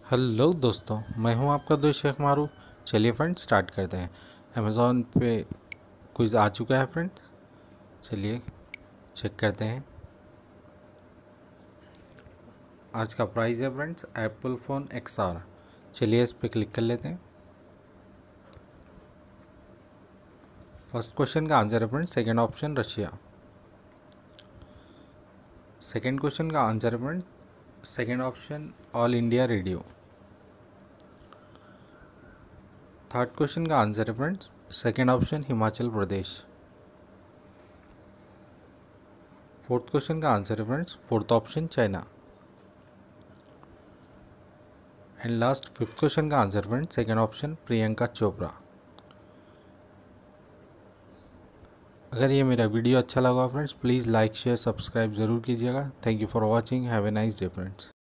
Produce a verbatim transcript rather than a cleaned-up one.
Hello दोस्तों, मैं हूं आपका दोस्त शेख मारूफ। चलिए फ्रेंड्स स्टार्ट करते हैं। अमेज़ॉन पे क्विज़ आ चुका है फ्रेंड्स, चलिए चेक करते हैं। आज का प्राइस है friends Apple phone X R. चलिए इस पे क्लिक कर लेते हैं। फर्स्ट क्वेश्चन का आंसर है friends second option Russia. Second question का आंसर है friends second option All India Radio. Third question का आंसर है friends second option Himachal Pradesh. Fourth question का आंसर है friends fourth option China. And last fifth question का answer friends second option Priyanka Chopra. अगर ये मेरा वीडियो अच्छा लगा friends please like share subscribe ज़रूर कीजिएगा। Thank you for watching. Have a nice day friends.